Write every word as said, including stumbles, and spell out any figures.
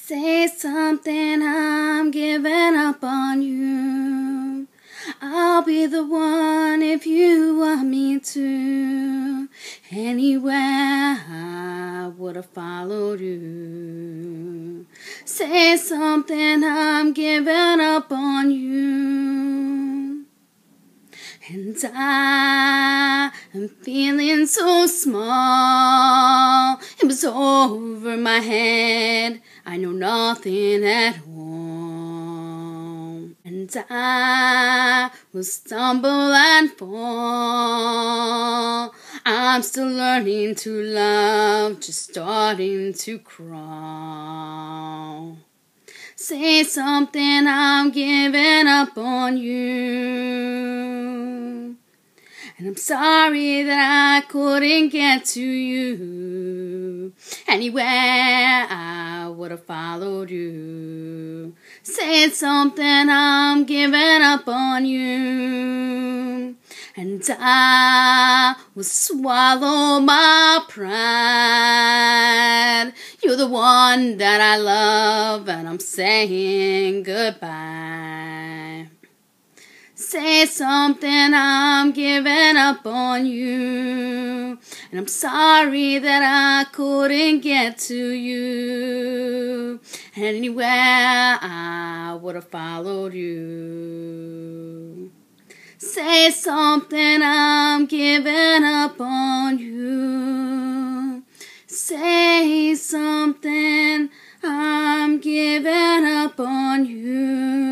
Say something, I'm giving up on you. I'll be the one if you want me to. Anywhere I would have followed you. Say something, I'm giving up on you. And I am feeling so small. It was over my head. I know nothing at all. And I will stumble and fall. I'm still learning to love, just starting to crawl. Say something, I'm giving up on you. And I'm sorry that I couldn't get to you. Anywhere I would have followed you. Say something, I'm giving up on you. And I will swallow my pride. You're the one that I love, and I'm saying goodbye. Say something, I'm giving up on you. And I'm sorry that I couldn't get to you. Anywhere I would have followed you. Say something, I'm giving up on you. Say something, I'm giving up on you.